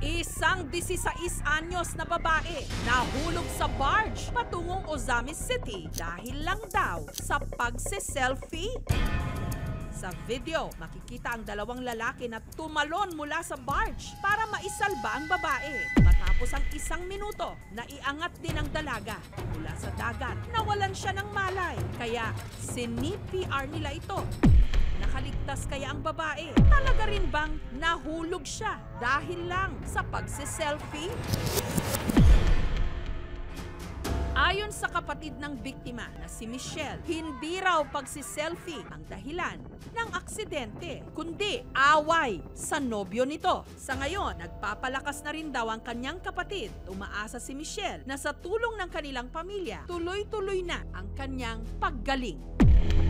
Isang 16 anyos na babae nahulog sa barge patungong Ozamis City dahil lang daw sa pagse-selfie. Sa video, makikita ang dalawang lalaki na tumalon mula sa barge para maisalba ang babae. Matapos ang 1 minuto, naiangat din ang dalaga mula sa dagat. Nawalan siya ng malay, kaya sinipr nila ito. Nakaligtas kaya ang babae? Talaga rin bang nahulog siya dahil lang sa pagse-selfie? Ayon sa kapatid ng biktima na si Michelle, hindi raw pagsi-selfie ang dahilan ng aksidente, kundi away sa nobyo nito. Sa ngayon, nagpapalakas na rin daw ang kanyang kapatid. Umaasa si Michelle na sa tulong ng kanilang pamilya, tuloy-tuloy na ang kanyang paggaling.